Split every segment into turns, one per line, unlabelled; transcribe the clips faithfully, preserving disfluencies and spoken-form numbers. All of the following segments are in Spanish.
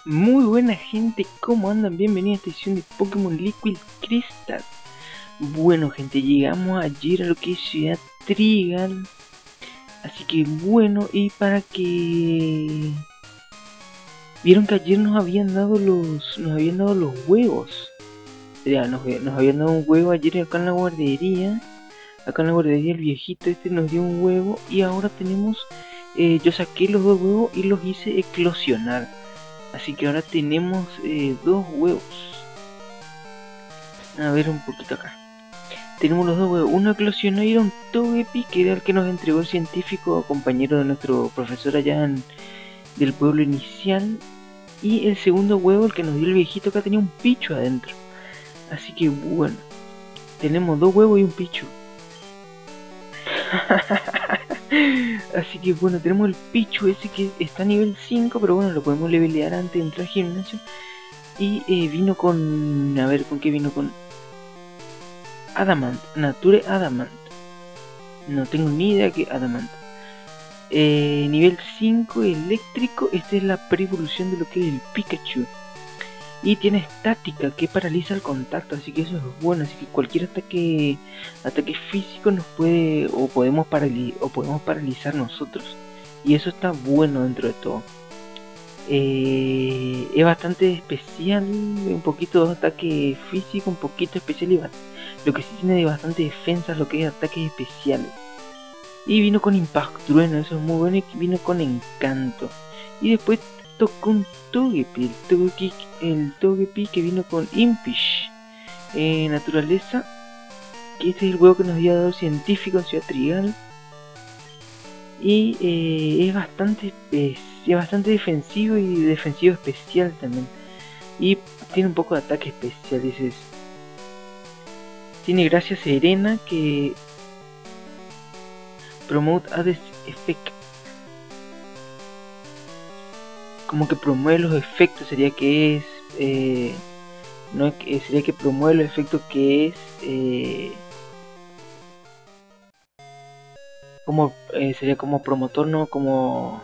Muy buena gente, ¿cómo andan? Bienvenidos a esta edición de Pokémon Liquid Crystal. Bueno gente, llegamos ayer a lo que es Ciudad Trigal. Así que bueno, y para que... Vieron que ayer nos habían dado los... Nos habían dado los huevos. Ya, nos, nos habían dado un huevo ayer acá en la guardería. Acá en la guardería el viejito este nos dio un huevo. Y ahora tenemos... Eh, yo saqué los dos huevos y los hice eclosionar. Así que ahora tenemos eh, dos huevos. A ver un poquito acá. Tenemos los dos huevos. Uno eclosionó y era un Togepi, que era el que nos entregó el científico compañero de nuestro profesor allá en, del pueblo inicial. Y el segundo huevo, el que nos dio el viejito, acá tenía un Pichu adentro. Así que bueno, tenemos dos huevos y un Pichu. Así que bueno, tenemos el Pichu ese que está a nivel cinco, pero bueno, lo podemos levelear antes de entrar al gimnasio. Y eh, vino con... A ver, ¿con qué vino? Con Adamant, Nature Adamant. No tengo ni idea que Adamant. Eh, nivel cinco eléctrico. Esta es la pre-evolución de lo que es el Pikachu. Y tiene estática que paraliza el contacto, así que eso es bueno. Así que cualquier ataque ataque físico nos puede o podemos paralizar o podemos paralizar nosotros. Y eso está bueno dentro de todo. Eh, es bastante especial, un poquito de ataque físico, un poquito especial y lo que sí tiene de bastante defensa, lo que es ataques especiales. Y vino con Impact Trueno, eso es muy bueno, y vino con Encanto. Y después tocó un Togepi, el Togepi, el Togepi que vino con Impish, eh, naturaleza, que este es el huevo que nos había dado el científico en Ciudad Trigal. Y eh, es bastante es bastante defensivo y defensivo especial también. Y tiene un poco de ataque especial, dices. Tiene gracia serena que promote Hades effect. Como que promueve los efectos, sería que es eh, no sería que promueve los efectos que es eh, como eh, sería como promotor, no como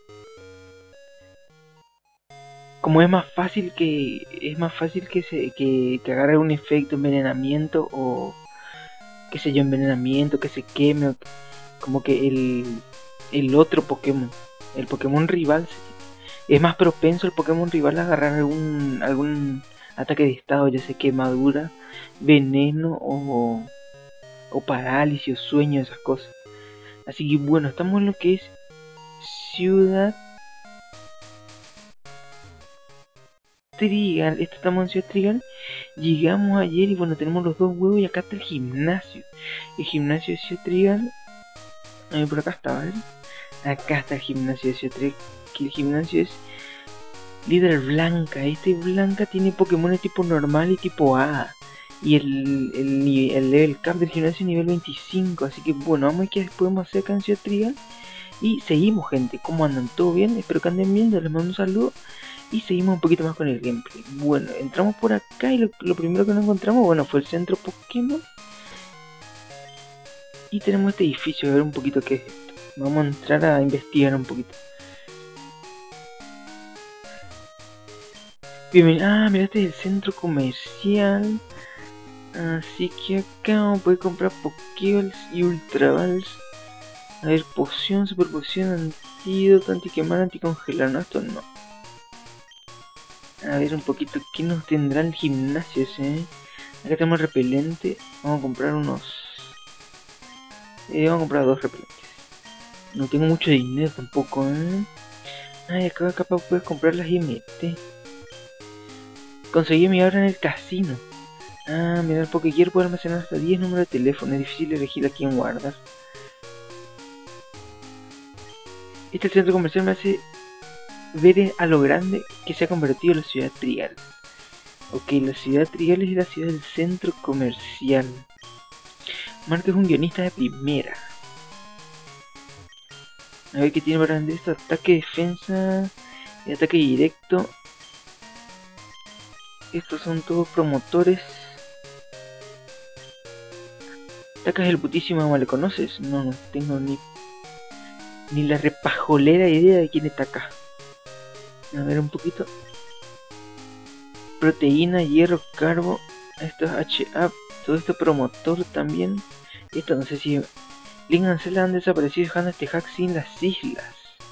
como es más fácil que es más fácil que se que, que agarre un efecto envenenamiento o qué sé yo, envenenamiento, que se queme, o como que el el otro Pokémon, el Pokémon rival, es más propenso el Pokémon rival a agarrar algún algún ataque de estado, ya sea quemadura, veneno o, o parálisis o sueño, esas cosas. Así que bueno, estamos en lo que es Ciudad Trigal. Esto estamos en Ciudad Trigal. Llegamos ayer y bueno, tenemos los dos huevos y acá está el gimnasio. El gimnasio de Ciudad Trigal. A ver, por acá está, ¿vale? Acá está el gimnasio de Ciudad Trigal. Que el gimnasio es líder Blanca. Este Blanca tiene Pokémon tipo normal y tipo A. Y el, el, el level cap del gimnasio es nivel veinticinco. Así que bueno, vamos a ver qué podemos hacer acá en Ciudad Trigal. Y seguimos, gente. ¿Cómo andan? ¿Todo bien? Espero que anden bien. Les mando un saludo. Y seguimos un poquito más con el gameplay. Bueno, entramos por acá y lo, lo primero que nos encontramos, bueno, fue el centro Pokémon. Y tenemos este edificio, a ver un poquito qué es esto. Vamos a entrar a investigar un poquito. Bienvenido. Ah, mira, este es el centro comercial. Así que acá vamos a poder comprar Pokéballs y Ultraballs. A ver, poción, super poción, antídoto, antiquemar, anticongelar. No, esto no. A ver un poquito qué nos tendrá el gimnasio ese. Acá tenemos repelente. Vamos a comprar unos. Eh, vamos a comprar dos repelentes. No tengo mucho dinero tampoco, ¿eh? Ay, acá capaz puedes comprar las I M T. Conseguí mi ahora en el casino. Ah, mira, el Pokégear puede almacenar hasta diez números de teléfono. Es difícil elegir a quién guardar. Este centro comercial me hace ver a lo grande que se ha convertido la ciudad Trigal. Ok, la ciudad Trigal es la ciudad del centro comercial. Marco es un guionista de primera. A ver qué tiene para vender esto. Ataque, defensa y ataque directo. Estos son todos promotores. Taka es el putísimo amo, ¿le conoces? No, no tengo ni ni la repajolera idea de quién está acá. A ver un poquito. proteína, hierro, carbo. Esto es H A, todo esto promotor también. Esto no sé si Link and Zelda han desaparecido dejando este hack sin las islas.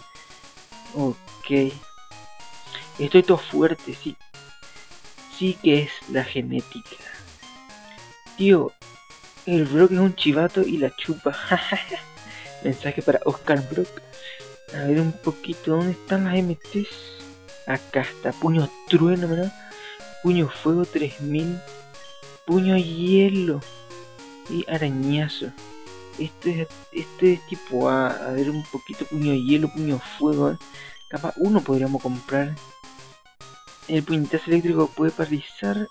Ok. Estoy todo fuerte, sí. Sí que es la genética. Tío, el Brock es un chivato y la chupa. Mensaje para Oscar Brock. A ver un poquito, ¿dónde están las M Ts? Acá está, puño trueno, ¿verdad? Puño fuego tres mil. Puño hielo. Y arañazo. Este es, este es tipo A. A ver un poquito, puño hielo, puño fuego. ¿eh? Capaz uno podríamos comprar. El puñetazo eléctrico puede paralizar.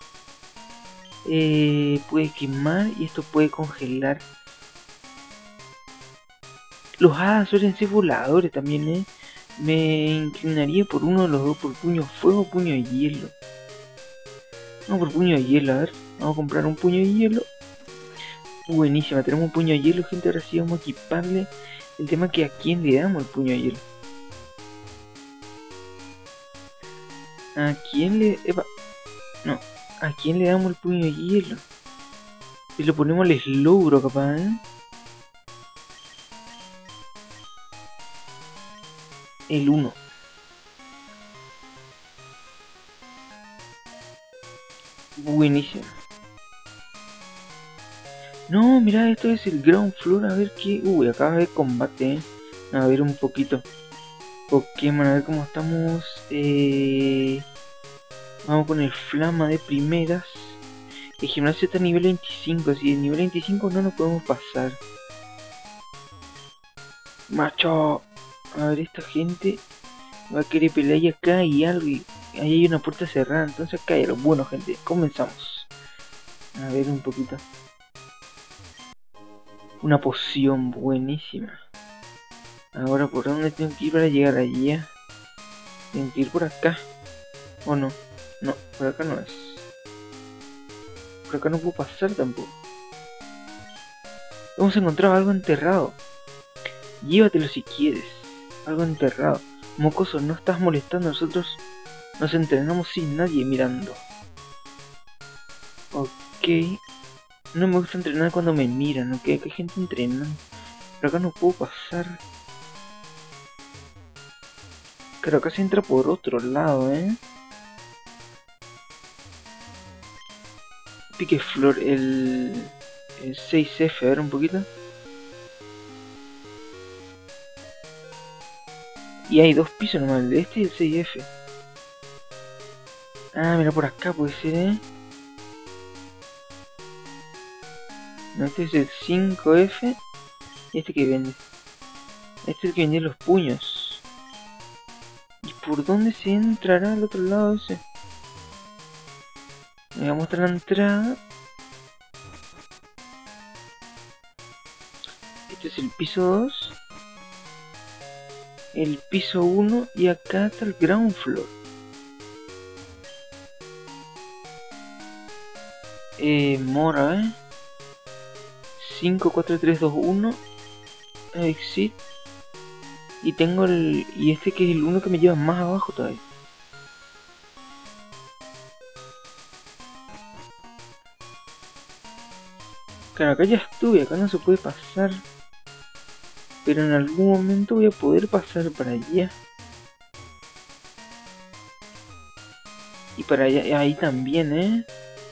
Eh, puede quemar y esto puede congelar. Los hadas suelen ser voladores también, ¿eh? Me inclinaría por uno de los dos, por puño fuego o puño de hielo. Vamos por puño de hielo, a ver. Vamos a comprar un puño de hielo. Buenísima, tenemos un puño de hielo, gente. Ahora sí vamos a equiparle. El tema es que a quién le damos el puño de hielo. ¿A quién le...? Epa. No, ¿a quién le damos el puño de hielo? Si lo ponemos al Slowbro, capaz, ¿eh? El uno. Buenísimo. No, mira, esto es el ground floor. A ver qué... Uy, acá de combate, ¿eh? A ver un poquito. Pokémon, a ver cómo estamos. Eh... Vamos con el Flama de primeras. El gimnasio está a nivel veinticinco. Si el nivel veinticinco no nos podemos pasar. Macho. A ver, esta gente va a querer pelear y acá hay algo. Y ahí hay una puerta cerrada. Entonces acá hay algo. Bueno, gente, comenzamos. A ver un poquito. Una poción buenísima. Ahora, ¿por dónde tengo que ir para llegar allí? Tengo que ir por acá. ¿O no? No, por acá no es. Por acá no puedo pasar tampoco. Hemos encontrado algo enterrado. Llévatelo si quieres. Algo enterrado. Mocoso, no estás molestando. Nosotros nos entrenamos sin nadie mirando. Ok. No me gusta entrenar cuando me miran, ok. Acá hay gente entrenando. Pero acá no puedo pasar. Pero acá se entra por otro lado, eh. Pique flor, el... el seis F, a ver un poquito. Y hay dos pisos nomás, el de este y el seis F. Ah, mira, por acá puede ser, eh. No, este es el cinco F. Y este que vende. Este es el que vende los puños. ¿Y por dónde se entrará al otro lado ese? Me voy a mostrar la entrada. Este es el piso dos. El piso uno. Y acá está el ground floor. Eh, mora, eh. cinco, cuatro, tres, dos, uno. Exit. Y tengo el... Y este que es el uno que me lleva más abajo todavía. Claro, acá ya estuve, acá no se puede pasar. Pero en algún momento voy a poder pasar para allá. Y para allá, ahí también, ¿eh?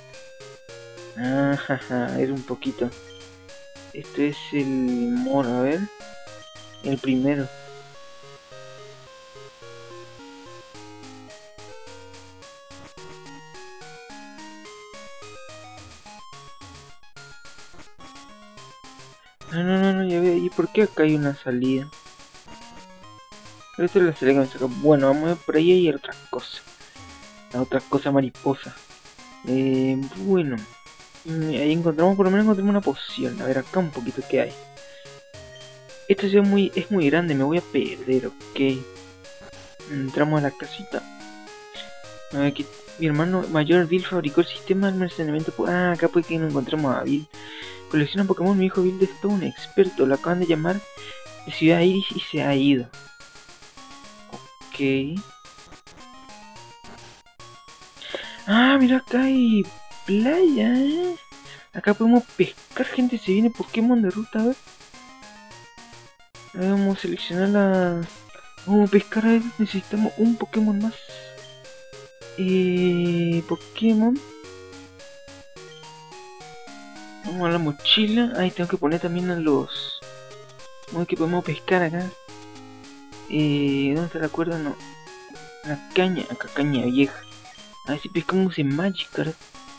Ah, jaja, era un poquito. Este es el mono, a ver. El primero. No, no, no, no, ya veo. ¿Y por qué acá hay una salida? Esta es la salida que me saca. Bueno, vamos a ver por ahí hay otra cosa. La otra cosa mariposa. Eh, bueno. Ahí encontramos, por lo menos encontramos una poción. A ver acá un poquito qué hay. Esto es muy, es muy grande, me voy a perder, ok. Entramos a la casita. A ver, aquí, mi hermano mayor Bill fabricó el sistema de almacenamiento. Ah, acá puede que no encontremos a Bill. Colecciona Pokémon, mi hijo Bill es todo un experto. Lo acaban de llamar de Ciudad Iris y se ha ido. Ok. Ah, mira, acá hay playa, ¿eh? Acá podemos pescar, gente. Se viene Pokémon de ruta, a ver. A ver, vamos a seleccionar la... Vamos a pescar, a ver. Necesitamos un Pokémon más. Eh... Pokémon. Vamos a la mochila. Ahí tengo que poner también a los... Vamos a ver que podemos pescar acá. Eh... ¿Dónde está la cuerda? No. La caña. Acá caña vieja. A ver si pescamos en Magikarp.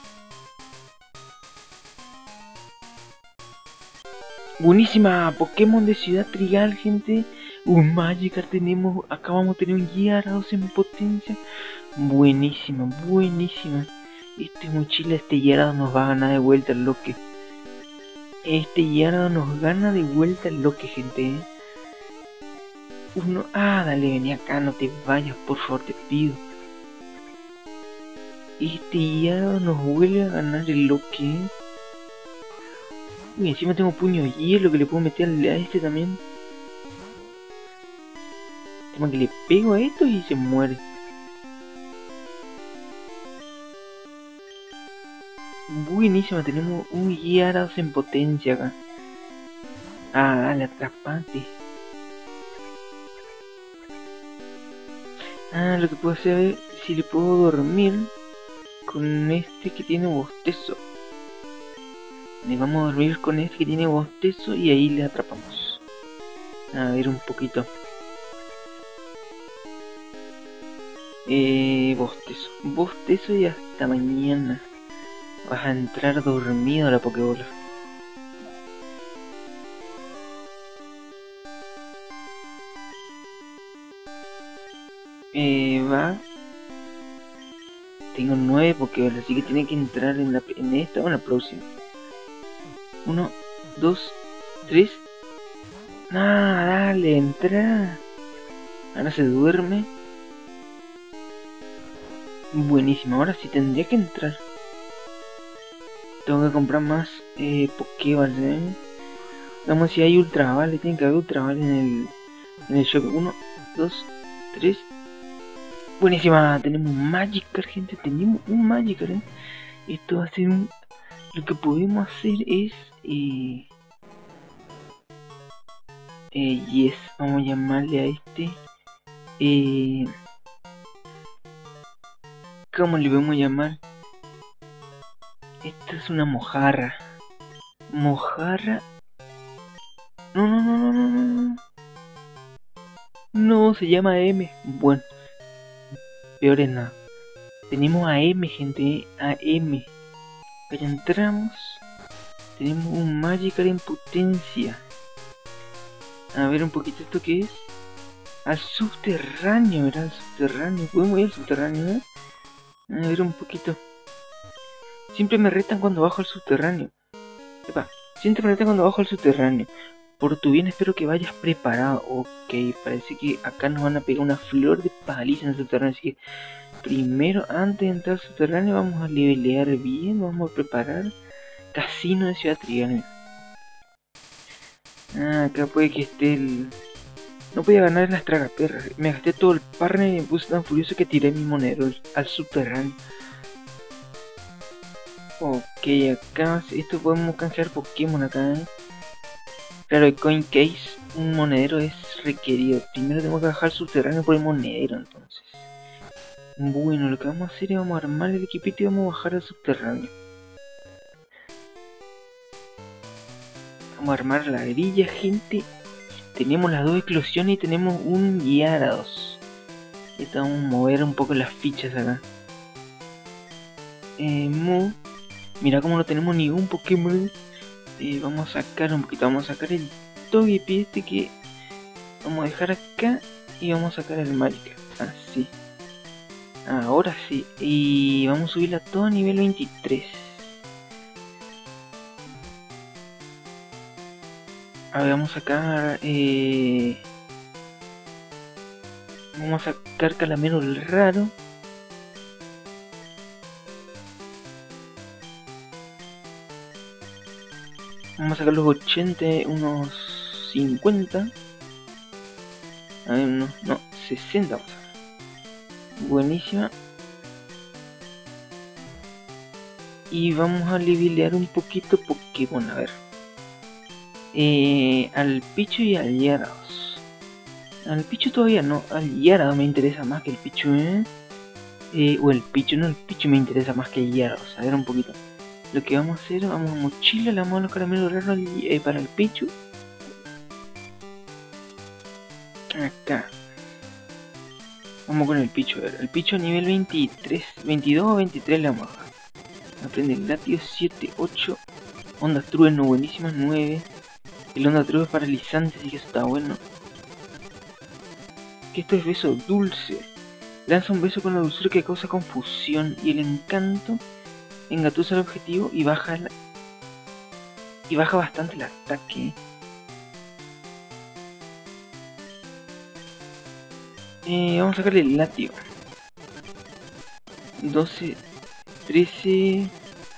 Buenísima, Pokémon de Ciudad Trigal, gente. Un Magikarp tenemos, acá vamos a tener un Gyarados en potencia. Buenísima, buenísima. Este mochila, este Gyarados nos va a ganar de vuelta el loque. Este Gyarados nos gana de vuelta el loque, gente. ¿eh? Uno, ah, dale, vení acá, no te vayas, por favor, te pido. Este Gyarados nos vuelve a ganar el loque. ¿eh? Uy, encima tengo puño de hielo que le puedo meter a este también. Tema que le pego a esto y se muere. Buenísima, tenemos un Gyarados en potencia acá. Ah, dale, atrapante. Ah, lo que puedo hacer es si le puedo dormir con este que tiene bostezo. Le vamos a dormir con este que tiene bostezo y ahí le atrapamos. A ver un poquito. Eh, bostezo. Bostezo y hasta mañana. Vas a entrar dormido a la Pokébola. Eh, va. Tengo nueve Pokébolas, así que tiene que entrar en, la, en esta o en la próxima. Uno, dos, tres. Ah, dale, entra. Ahora se duerme. Buenísimo, ahora sí tendría que entrar. Tengo que comprar más eh, Pokéballs, eh. Vamos si hay Ultra Vale, tiene que haber Ultra Vale en el, en el shop. Uno, dos, tres. Buenísima, tenemos un Magikarp, gente, tenemos un Magikarp, eh. Esto va a ser un... Lo que podemos hacer es... Eh, eh, yes, vamos a llamarle a este... Eh, ¿Cómo le vamos a llamar? Esta es una mojarra. Mojarra. No, no, no, no, no, no. No, se llama M. Bueno, peor es nada. Tenemos a M, gente, a M. Acá ya entramos. Tenemos un Magikarp en potencia. A ver un poquito esto que es. Al subterráneo, ¿verdad? Al subterráneo. Podemos ir al subterráneo, ¿eh? A ver un poquito. Siempre me retan cuando bajo al subterráneo. Epa, siempre me retan cuando bajo al subterráneo. Por tu bien espero que vayas preparado. Ok, parece que acá nos van a pegar una flor de paliza en el subterráneo. Así que primero, antes de entrar al subterráneo, vamos a levelear bien. Vamos a preparar Casino de Ciudad Trigal. Ah, acá puede que esté el... No podía ganar en las tragaperras. Me gasté todo el partner y me puse tan furioso que tiré mi monedero al subterráneo. Ok, acá esto podemos canjear Pokémon acá. ¿eh? Claro, el coin case, un monedero es requerido. Primero tenemos que bajar el subterráneo por el monedero, entonces. Bueno, lo que vamos a hacer es vamos a armar el equipito y vamos a bajar al subterráneo. Vamos a armar la grilla, gente. Tenemos las dos eclosiones y tenemos un Gyarados. Ahorita vamos a mover un poco las fichas acá. Eh, Mu. Mira como no tenemos ningún Pokémon. Eh, vamos a sacar un poquito, vamos a sacar el Togepi este que vamos a dejar acá y vamos a sacar el Magikarp, así. Ahora sí, y vamos a subirla todo a nivel veintitrés. A ver, vamos a sacar eh... vamos a sacar Calamero el raro. Vamos a sacar los ochenta, unos cincuenta. A ver, no, no, sesenta vamos a sacar. Buenísima. Y vamos a levelear un poquito Pokémon, a ver. Eh, al Pichu y al Gyarados. Al Pichu todavía no, al Gyarados me interesa más que el Pichu, ¿eh? Eh, o el Pichu, no, el Pichu me interesa más que el Gyarados, a ver un poquito. Lo que vamos a hacer, vamos a mochila, le vamos a los caramelos raros eh, para el Pichu. Acá. Vamos con el Pichu, a ver, el Pichu a nivel veintitrés, veintidós o veintitrés le vamos a dar. Aprende el Latios siete, ocho. Onda Trueno, buenísimas, nueve. El Onda Trueno es paralizante, así que eso está bueno. Que esto es beso dulce. Lanza un beso con la dulzura que causa confusión. Y el encanto engatusa el objetivo y baja la... y baja bastante el ataque. Eh, vamos a sacarle el latio. doce, trece,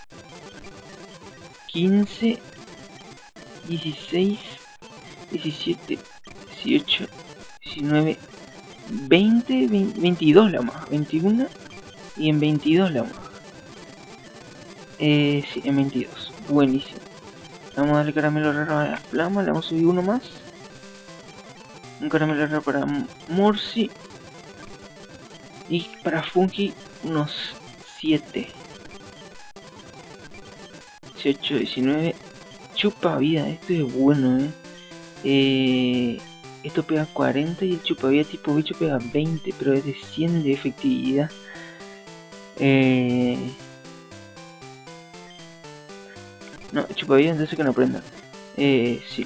quince, dieciséis, diecisiete, dieciocho, diecinueve, veinte, veinte, veintidós la más, veintiuno y en veintidós la más. Eh, sí, en veintidós, buenísimo. Vamos a darle caramelo raro a la flama, le vamos a subir uno más. Un caramelo raro para Morsi. Y para Fungi unos siete. dieciocho, diecinueve. Chupa vida, esto es bueno, eh. eh esto pega cuarenta y el chupa vida tipo bicho pega veinte, pero es de cien de efectividad. Eh... No, chupa vida entonces que no prenda. Eh, sí.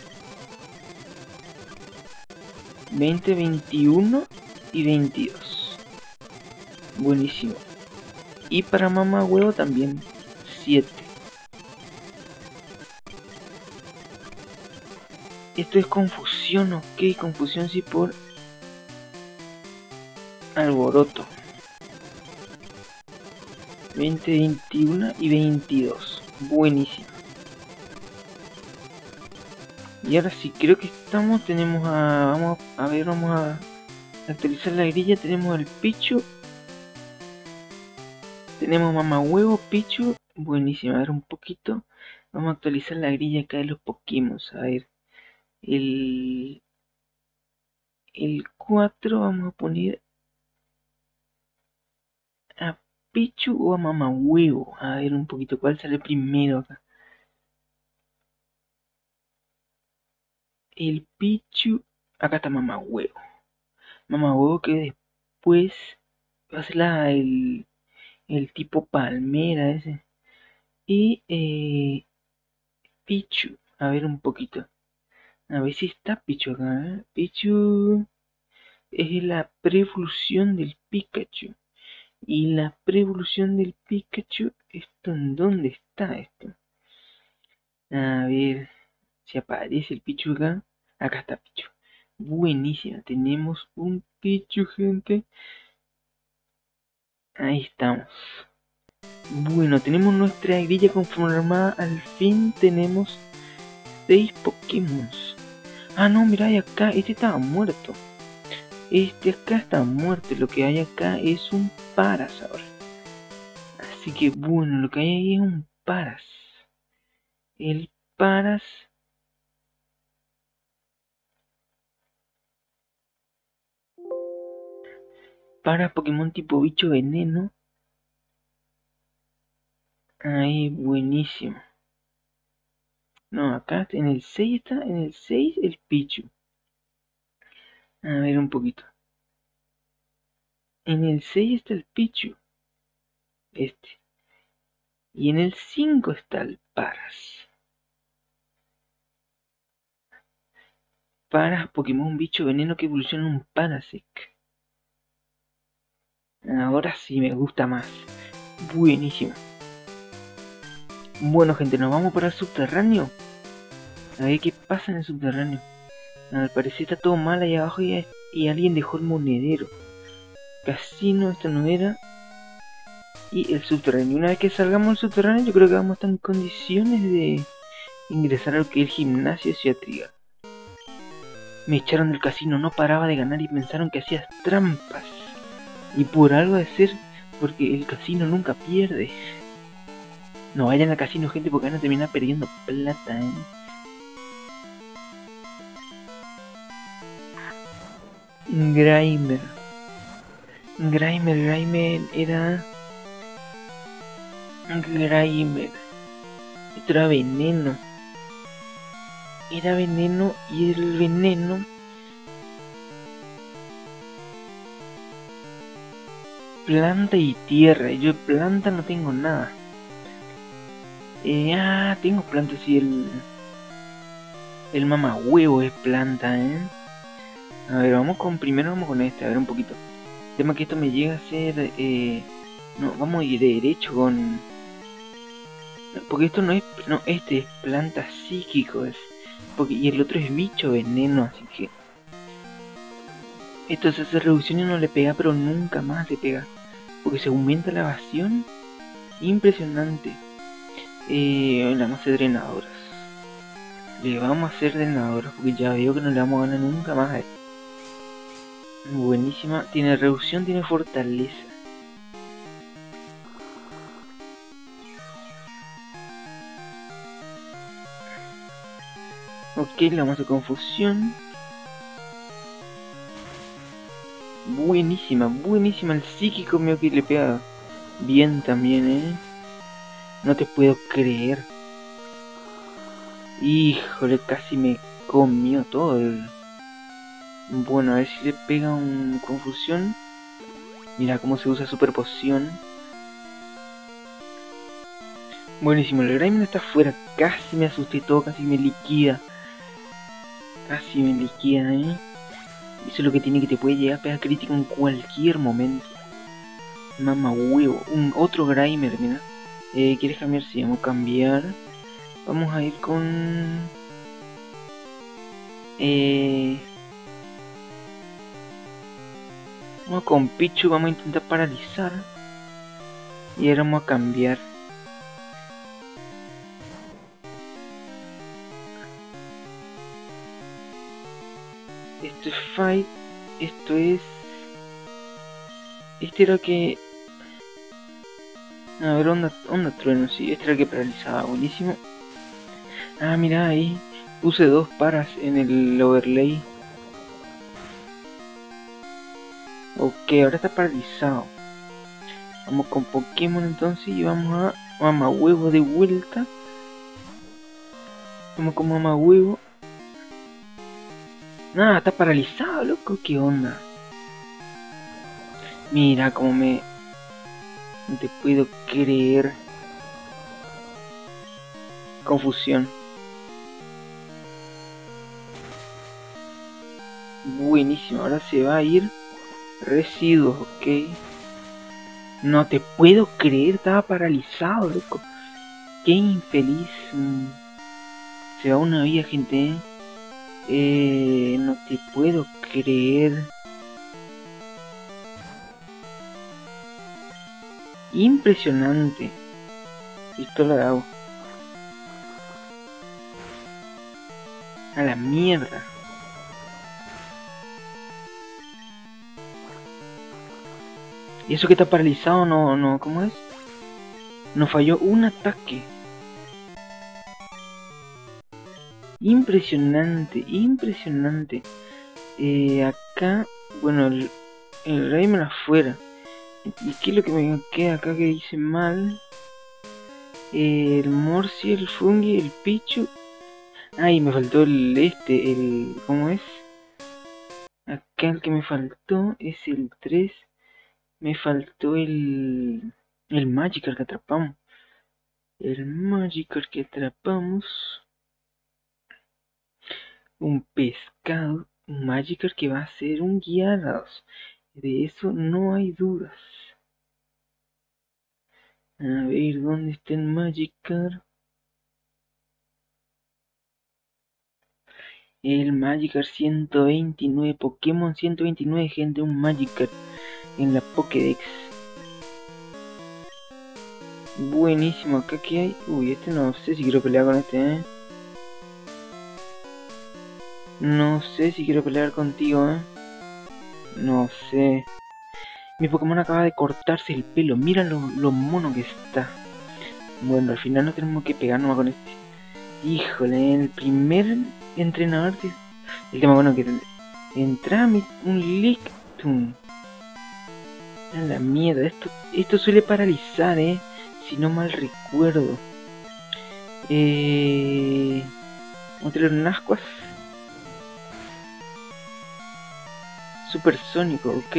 veinte, veintiuno y veintidós. Buenísimo. Y para mamá huevo también siete. Esto es confusión, ok, confusión sí por alboroto. veinte, veintiuno y veintidós. Buenísimo. Y ahora sí, creo que estamos, tenemos a... Vamos a ver, vamos a actualizar la grilla. Tenemos el Pichu. Tenemos mamá huevo, Pichu. Buenísimo, a ver un poquito. Vamos a actualizar la grilla acá de los Pokémon. A ver. El... El cuatro vamos a poner a Pichu o a mamá huevo. A ver un poquito cuál sale primero acá. El Pichu. Acá está mamá huevo. Mamá huevo que después va a ser la, el, el tipo palmera ese. Y eh, Pichu. A ver un poquito. A ver si está Pichu acá. ¿eh? Pichu es la pre-evolución del Pikachu. Y la pre-evolución del Pikachu, ¿esto en dónde está esto? A ver si aparece el Pichu acá. Acá está Pichu. Buenísima, tenemos un Pichu, gente. Ahí estamos. Bueno, tenemos nuestra grilla conformada. Al fin tenemos seis Pokémon. Ah, no, mira, hay acá. Este estaba muerto. Este acá está muerto. Lo que hay acá es un Paras ahora. Así que bueno, lo que hay ahí es un Paras. El Paras. Para Pokémon tipo bicho veneno. Ahí, buenísimo. No, acá en el seis está. En el seis el Pichu. A ver un poquito. En el seis está el Pichu. Este. Y en el cinco está el Paras. Paras, Pokémon bicho veneno que evoluciona en un Parasect. Ahora sí me gusta más. Buenísimo. Bueno, gente, nos vamos para el subterráneo. A ver qué pasa en el subterráneo. Al parecer está todo mal ahí abajo y, y alguien dejó el monedero. Casino, esto no era. Y el subterráneo. Una vez que salgamos del subterráneo, yo creo que vamos a estar en condiciones de ingresar a lo que es el gimnasio Ciudad Trigal. Me echaron del casino, no paraba de ganar y pensaron que hacías trampas. Y por algo de ser, porque el casino nunca pierde. No vayan al casino, gente, porque van a terminar perdiendo plata, ¿eh? Grimer. Grimer, Grimer era... Grimer. Esto era veneno. Era veneno y el veneno... Planta y tierra. Yo de planta no tengo nada. Eh, ah, tengo plantas y el... El mamahuevo es planta, ¿eh? A ver, vamos con... Primero vamos con este, a ver un poquito. El tema que esto me llega a ser... Eh, no, vamos a ir derecho con... Porque esto no es... No, este es planta psíquico, es... Porque, y el otro es bicho veneno, así que... Esto se hace reducción y no le pega, pero nunca más le pega. Porque se aumenta la evasión. Impresionante. Eh, le vamos a hacer drenadoras. Le vamos a hacer drenadoras porque ya veo que no le vamos a ganar nunca más a él. Buenísima. Tiene reducción, tiene fortaleza. Ok, le vamos a hacer confusión. Buenísima, buenísima. El psíquico mío que le pega bien también, eh. No te puedo creer. Híjole, casi me comió todo el... Bueno, a ver si le pega un confusión. Mira cómo se usa super poción. Buenísimo, el Grimer está afuera. Casi me asusté todo, casi me liquida. Casi me liquida, eh. Eso es lo que tiene, que te puede llegar a pegar crítico en cualquier momento. Mamá huevo. Un otro Grimer, mira. Eh, ¿Quieres cambiar? Sí, vamos a cambiar. Vamos a ir con... Eh... Vamos con Pichu, vamos a intentar paralizar. Y ahora vamos a cambiar. Esto es Fight. Esto es... Este era que... A ver, onda, onda trueno, sí. Este era el que paralizaba, buenísimo. Ah, mira ahí. Puse dos paras en el overlay. Ok, ahora está paralizado. Vamos con Pokémon entonces y vamos a mamá huevo de vuelta. Vamos con mamá huevo. Nada, está paralizado, loco. ¿Qué onda? Mira cómo me... No te puedo creer. Confusión. Buenísimo, ahora se va a ir residuos, ok. No te puedo creer, estaba paralizado, loco. Qué infeliz. Se va una vida, gente. Eh, no te puedo creer. Impresionante. Pistola de agua. A la mierda. Y eso que está paralizado, no, no, ¿cómo es? Nos falló un ataque. Impresionante, impresionante. Eh, acá, bueno, el, el Rayman afuera. ¿Y qué es lo que me queda acá que hice mal? Eh, el Morsi, el Fungi, el Pichu. Ay, me faltó el este, el... ¿Cómo es? Acá el que me faltó es el tres. Me faltó el... El Magikarp que atrapamos. El Magikarp que atrapamos. Un pescado. Un Magikarp que va a ser un Gyarados. De eso no hay dudas. A ver, ¿dónde está el Magikarp? El Magikarp ciento veintinueve. Pokémon ciento veintinueve, gente. Un Magikarp en la Pokédex. Buenísimo, acá que hay. Uy, este no sé si quiero pelear con este, eh. No sé si quiero pelear contigo, eh. No sé. Mi Pokémon acaba de cortarse el pelo. Mira lo, lo mono que está. Bueno, al final no tenemos que pegarnos con este. Híjole, el primer entrenador de... El tema bueno que entra un Lictum. A la mierda, esto, esto suele paralizar, eh. Si no mal recuerdo. Eh... Vamos a tener un Ascuas. Supersónico, ok.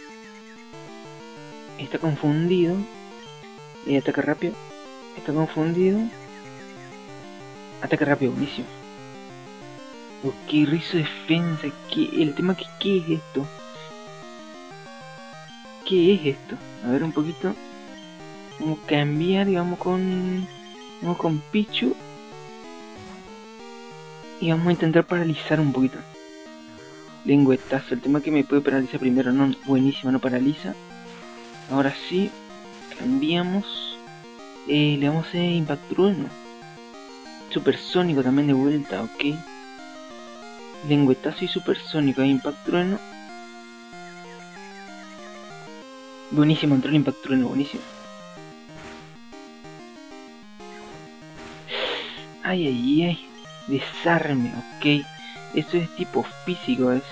Está confundido. Y ataca rápido. Está confundido. Ataque rápido, buenísimo. Ok, rizo defensa. ¿Qué? El tema que ¿qué es esto? ¿Qué es esto? A ver un poquito. Vamos a cambiar y vamos con... Vamos con Pichu. Y vamos a intentar paralizar un poquito. Lengüetazo. El tema que me puede paralizar primero. No, buenísimo, no paraliza. Ahora sí. Cambiamos. Eh, le vamos a hacer Impact Trueno. Supersónico también de vuelta, ok. Lengüetazo y supersónico. Impact Trueno. Buenísimo, entró el Impact Trueno, buenísimo. Ay, ay, ay. Desarme, ok. Esto es tipo físico, es...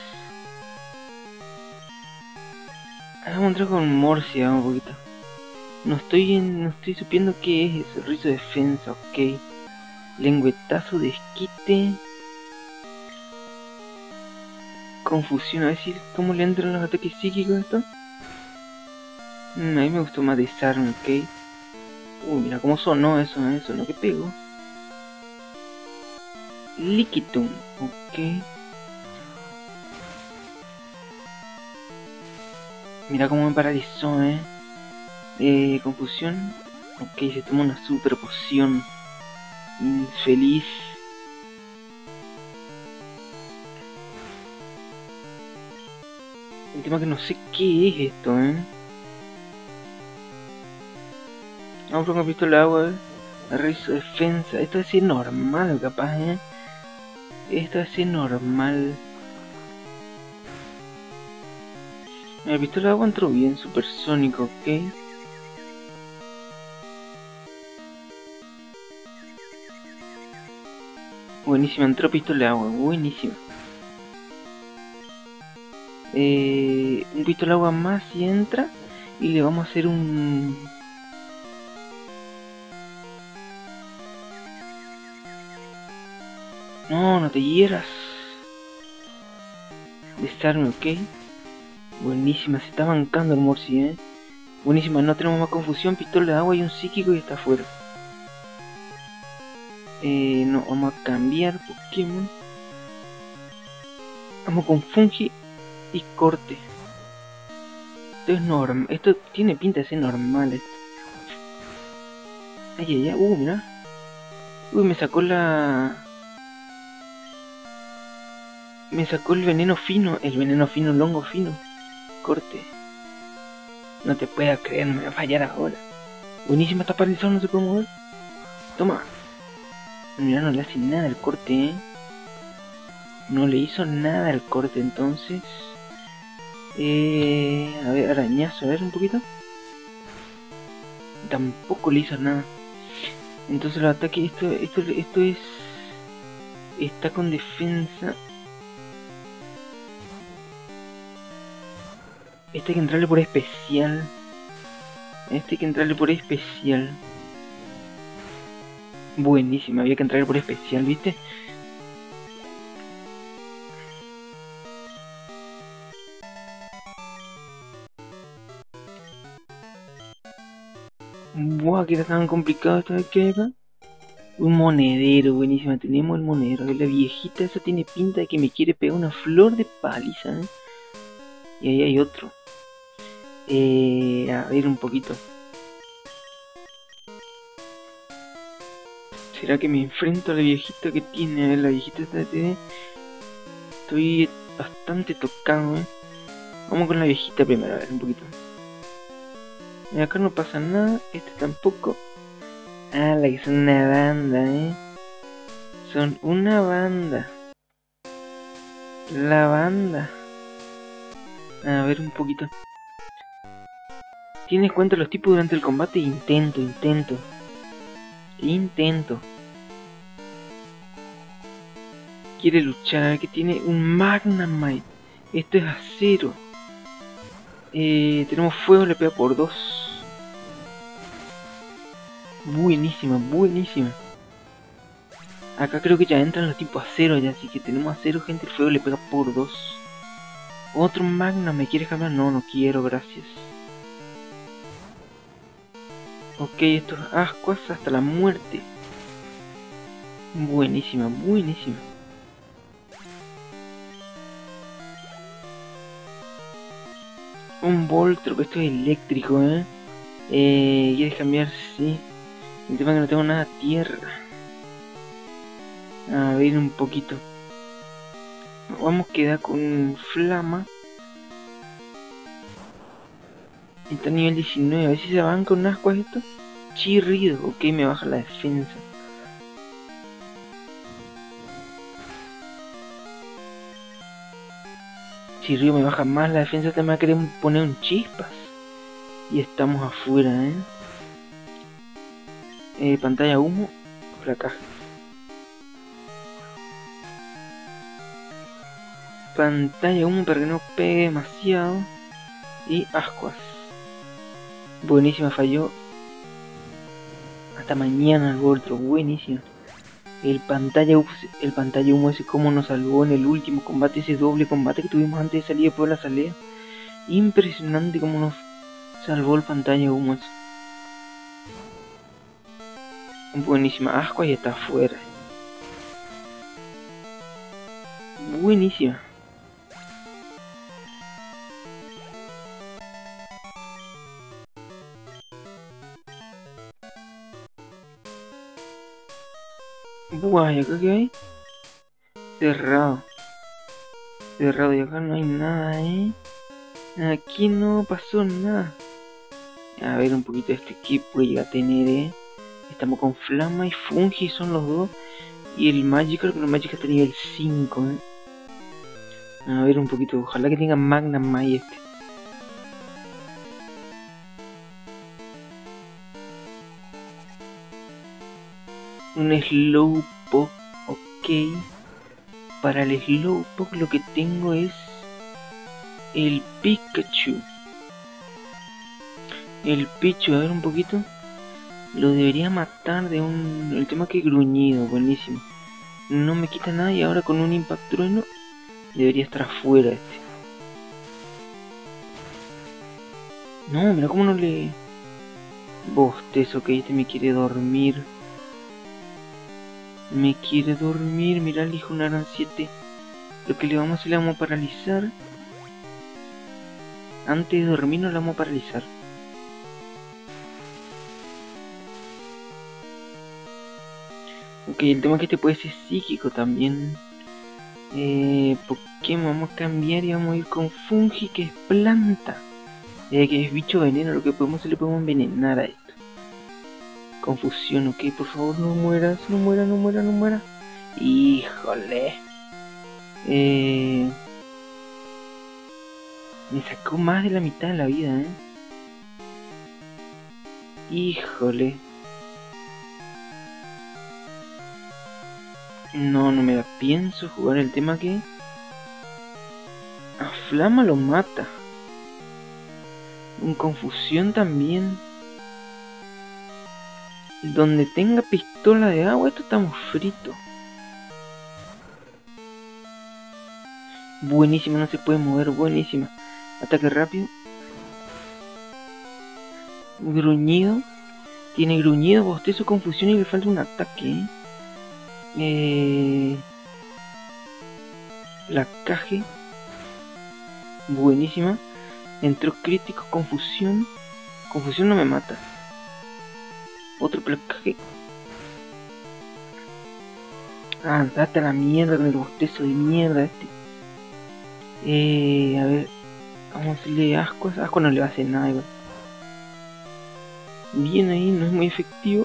Vamos a entrar con Morsia un poquito. No estoy en, no estoy supiendo qué es eso. Rizo de defensa, ok. Lengüetazo, desquite. Confusión, a ver si cómo le entran los ataques psíquicos a esto. Mm, a mí me gustó más desarme, ok. Uy, mira cómo sonó eso, eso, lo que pego. Liquitum, ok. Mira cómo me paralizó, eh. eh confusión. Ok, se toma una super poción. Infeliz. El tema que no sé qué es esto, eh. Vamos por una pistola de agua, eh. Rizo defensa. Esto es así normal, capaz, eh. Esto es así normal. La pistola de agua entró bien, supersónico, ok. Buenísimo, entró pistola de agua, buenísimo. Eh, un pistola de agua más y entra. Y le vamos a hacer un... No, no te hieras. Desarme, ok. Buenísima, se está bancando el Morsi, eh. Buenísima, no tenemos más confusión. Pistola de agua y un psíquico y está afuera. Eh, no, vamos a cambiar Pokémon. Vamos con Fungi y corte. Esto es normal. Esto tiene pinta de ser normal. Esto. Ay, ay, ay. Uh, mira. Uy, me sacó la... Me sacó el veneno fino. El veneno fino, longo fino. Corte. No te puedo creer, no me va a fallar ahora. Buenísima, está paralizado, no se puede mover. Toma. Mira, no le hace nada al corte, eh. No le hizo nada al corte, entonces... Eh, a ver, arañazo, a ver un poquito. Tampoco le hizo nada. Entonces el ataque, esto, esto, esto es... Está con defensa. Este hay que entrarle por especial. Este hay que entrarle por especial. Buenísimo, había que entrarle por especial, ¿viste? Buah, que era tan complicado esta vez que acá. Un monedero, buenísimo. Tenemos el monedero. La viejita esa tiene pinta de que me quiere pegar una flor de paliza, ¿eh? Y ahí hay otro. Eh, a ver un poquito. ¿Será que me enfrento a la viejita que tiene? A ver, la viejita esta de... Estoy bastante tocado, ¿eh? Vamos con la viejita primero, a ver un poquito. Y acá no pasa nada. Este tampoco. Ah, la que son una banda, ¿eh? Son una banda. La banda. A ver un poquito. ¿Tienes cuenta los tipos durante el combate? Intento, intento. Intento. Quiere luchar, a ver que tiene un Magnemite. Esto es acero. Eh, tenemos fuego, le pega por dos. Buenísima, buenísima. Acá creo que ya entran los tipos acero ya, así que tenemos acero, gente. El fuego le pega por dos. Otro Magna, ¿me quieres cambiar? No, no quiero, gracias. Ok, estos ascuas hasta la muerte. Buenísima, buenísima. Un Voltro, que esto es eléctrico, ¿eh? Eh, ¿quieres cambiar? Sí. El tema es que no tengo nada de tierra. A ver un poquito. Vamos a quedar con Flama. Está a nivel diecinueve. A ver si se banca un asco esto. Chirrido. Ok, me baja la defensa. Chirrido me baja más la defensa. También va a querer poner un chispas. Y estamos afuera, ¿eh? eh pantalla humo. Placaje. Pantalla humo para que no pegue demasiado. Y ascuas. Buenísima, falló. Hasta mañana el Voltro, buenísimo. El pantalla, el pantalla humo ese como nos salvó en el último combate, ese doble combate que tuvimos antes de salir por la salida. Impresionante como nos salvó el pantalla humo ese. Buenísima, asco y está afuera. Buenísima. Buah, ¿y acá qué hay? Cerrado. Cerrado, y acá no hay nada, ¿eh? Aquí no pasó nada. A ver un poquito de este equipo que llega a tener, ¿eh? Estamos con Flama y Fungi, son los dos. Y el Magikarp, pero el Magikarp está a nivel cinco, ¿eh? A ver un poquito, ojalá que tenga Magnemite este. Un Slowpoke, ok. Para el Slowpoke lo que tengo es el Pikachu. El Pichu, a ver un poquito. Lo debería matar de un... El tema que gruñido, buenísimo. No me quita nada y ahora con un Impact Trueno debería estar afuera este. No, mira cómo no le... Bostezo, que este me quiere dormir. Me quiere dormir, mira el hijo Naran siete. Lo que le vamos a hacer, le vamos a paralizar. Antes de dormir no la vamos a paralizar. Ok, el tema es que este puede ser psíquico también. Eh, Pokémon vamos a cambiar y vamos a ir con Fungi, que es planta. Eh, que es bicho veneno, lo que podemos hacer, le podemos envenenar a esto. Confusión, ok, por favor no mueras, no muera, no muera, no muera. Híjole. Eh... Me sacó más de la mitad de la vida, eh. Híjole. No, no me la pienso jugar, el tema que... A Flama lo mata. En confusión también. Donde tenga pistola de agua, esto estamos fritos. Buenísima, no se puede mover, buenísima. Ataque rápido. Gruñido. Tiene gruñido, bostezo, confusión y le falta un ataque. ¿eh? Eh... Placaje. Buenísima. Entró crítico, confusión. Confusión no me mata. Otro placaje. Ah, date a la mierda con el bostezo de mierda este. Eh, a ver. Vamos a hacerle asco. Asco no le va a hacer nada igual. Bien ahí, no es muy efectivo.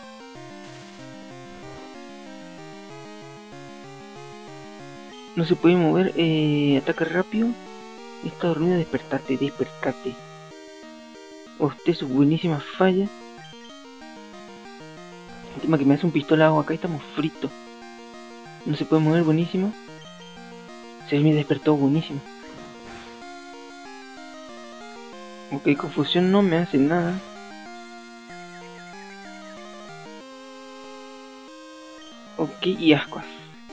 No se puede mover. Eh, ataque rápido. Está dormido, despertate, despertate. Bostezo, buenísima falla. El tema que me hace un pistolado acá, estamos fritos. No se puede mover, buenísimo. Se me despertó, buenísimo. Ok, confusión no me hace nada. Ok, y ascuas.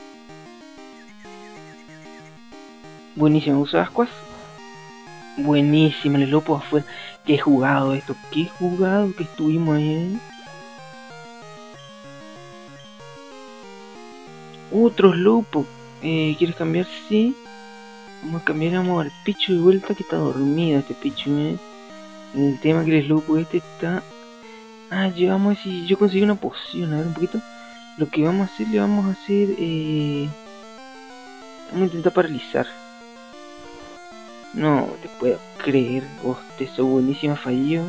Buenísimo, uso ascuas. Buenísimo, el lopo afuera. Qué jugado esto, qué jugado que estuvimos ahí, ¿eh? Otro lopo. Eh, ¿Quieres cambiar? Sí. Vamos a cambiar, vamos al picho de vuelta, que está dormido este picho, ¿eh? El tema que el lopo este está... Ah, llevamos si yo conseguí una poción, a ver un poquito. Lo que vamos a hacer, le vamos a hacer... Eh... Vamos a intentar paralizar. No te puedo creer, bostezo buenísima, fallido.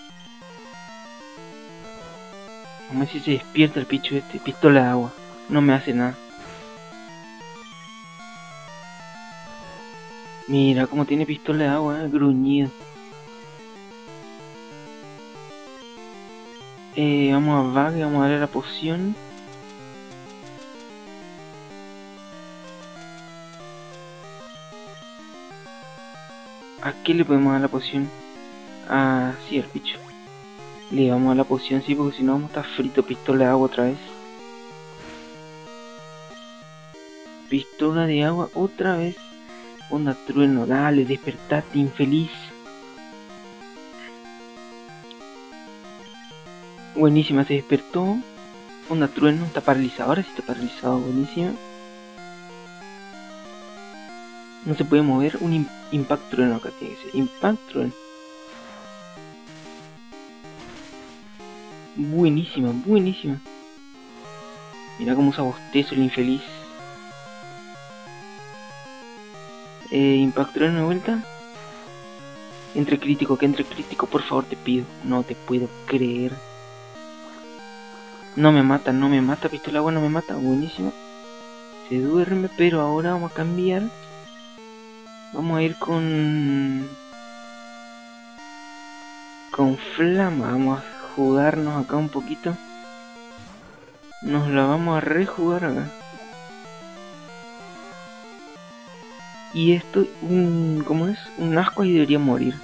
Vamos a ver si se despierta el picho este. Pistola de agua, no me hace nada. Mira cómo tiene pistola de agua, eh, gruñido. Eh, vamos a Bug, vamos a darle la poción. ¿A qué le podemos dar la poción? Ah, sí, al picho. Le vamos a dar la poción, sí, porque si no vamos a estar frito. Pistola de agua otra vez. Pistola de agua otra vez. Onda trueno, dale, despertate, infeliz. Buenísima, se despertó. Onda trueno, está paralizado, ahora sí está paralizado, buenísima. No se puede mover, un im impact trueno acá tiene que ser. Impact trueno. Buenísima, buenísima. Mira cómo usa bostezo el infeliz. Eh, impact trueno de vuelta. Entre crítico, que entre crítico, por favor te pido. No te puedo creer. No me mata, no me mata, pistola agua no me mata, buenísimo. Se duerme, pero ahora vamos a cambiar. Vamos a ir con... Con flama, vamos a jugarnos acá un poquito. Nos la vamos a rejugar acá. Y esto, un... ¿cómo es? Un asco y debería morir.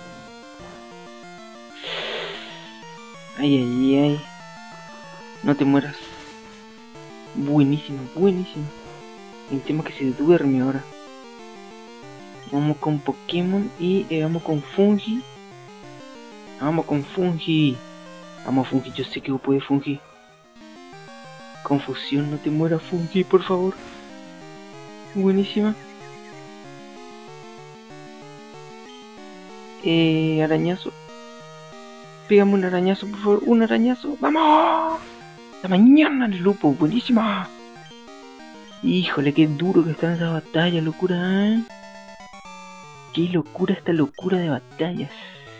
Ay, ay, ay. No te mueras. Buenísimo, buenísimo. El tema que se duerme ahora. Vamos con Pokémon y eh, vamos con Fungi. Vamos con Fungi. Vamos Fungi, yo sé que vos puedes Fungi. Confusión, no te mueras Fungi, por favor. Buenísima. Eh, arañazo. Pégame un arañazo, por favor. Un arañazo. ¡Vamos! La mañana el lupo, buenísima. Híjole, qué duro que está en esa batalla, locura, ¿eh? Qué locura esta locura de batallas.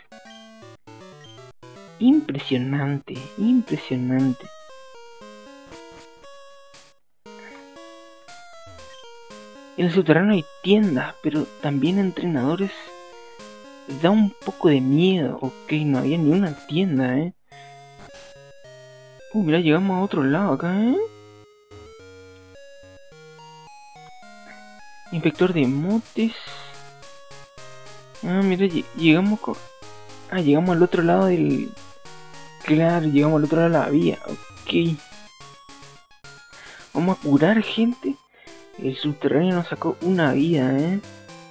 Impresionante, impresionante. En el subterráneo hay tiendas, pero también entrenadores. Da un poco de miedo. Ok, no había ni una tienda, eh. Uh, mira, llegamos a otro lado acá, eh. Inspector de motes. Ah, mira, llegamos con... Ah, llegamos al otro lado del... Claro, llegamos al otro lado de la vía. Ok. Vamos a curar gente. El subterráneo nos sacó una vida, eh.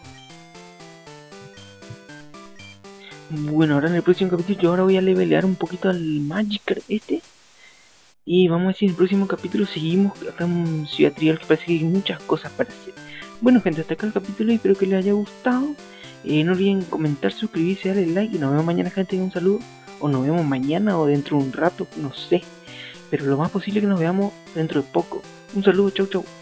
Bueno, ahora en el próximo capítulo yo ahora voy a levelear un poquito al Magikarp este. Y vamos a ver si en el próximo capítulo seguimos acá en Ciudad Trial, que parece que hay muchas cosas para hacer. Bueno gente, hasta acá el capítulo y espero que les haya gustado. Eh, no olviden comentar, suscribirse, darle like y nos vemos mañana gente, un saludo. O nos vemos mañana o dentro de un rato, no sé. Pero lo más posible que nos veamos dentro de poco. Un saludo, chau chau.